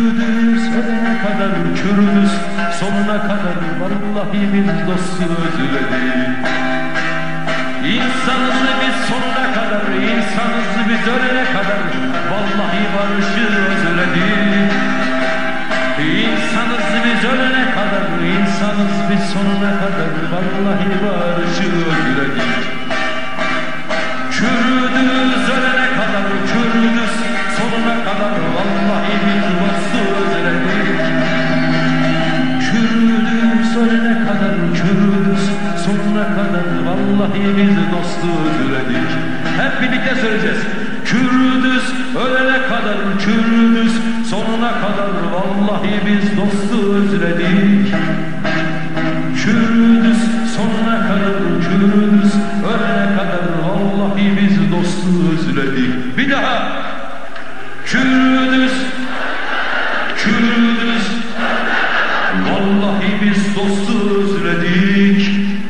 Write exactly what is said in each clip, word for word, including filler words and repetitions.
Çürüdüz ölene kadar, çürüdüz sonuna kadar, vallahi biz dostu özledik. İnsanız biz sonuna kadar, insanız biz ölene kadar, vallahi barışı özledik. İnsanız biz ölene kadar, insanız biz sonuna kadar, vallahi barışı özledik. Çürüdüz ölene kadar, çürüdüz sonuna kadar, vallahi biz dostu özledik. Çürüdüz ölene kadar, çürüdüz sonuna kadar, vallahi biz dostu özledik. Hep birlikte söyleyeceğiz. Çürüdüz ölene kadar, çürüdüz sonuna kadar, vallahi biz dostu özledik. Çürüdüz sonuna kadar, çürüdüz ölene kadar, vallahi biz dostu özledik. Bir daha. Çürüdüz, çürüdüz, vallahi biz dostu özledik.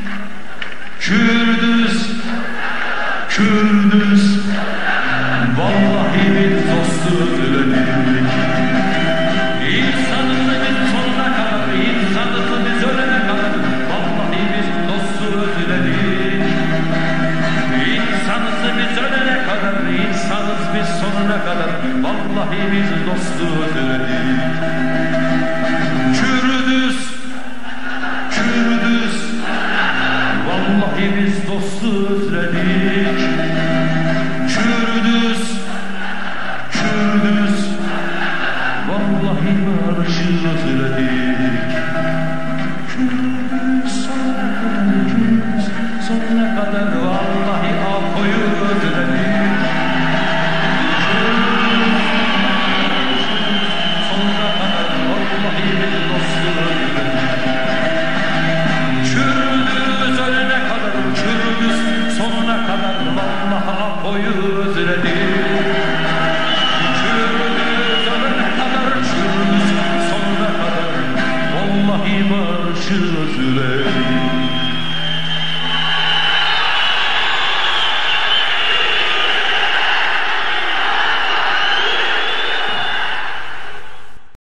Çürüdüz, çürüdüz, vallahi biz dostu özledik. İnsanız biz sonuna kadar, insanız biz ölene kadar, vallahi biz dostu özledik. İnsanız biz ölene kadar, insanız biz sonuna kadar, vallahi biz dostu özledik. Çürüdüz, çürüdüz, vallahi biz dostu özledik. Çürüdüz, çürüdüz, vallahi barışı özledik. Çürüdüz sonuna kadar, çürüdüz sonuna kadar, vallahi Apo'yu özledik. Sonuna kadar, vallahi biz dostu özledik. Çürüdüz ölene kadar, çürüdüz sonuna kadar, vallahi Apo'yu özledik. Çürüdüz ölene kadar, çürüdüz sonuna kadar, vallahi barışı özledik.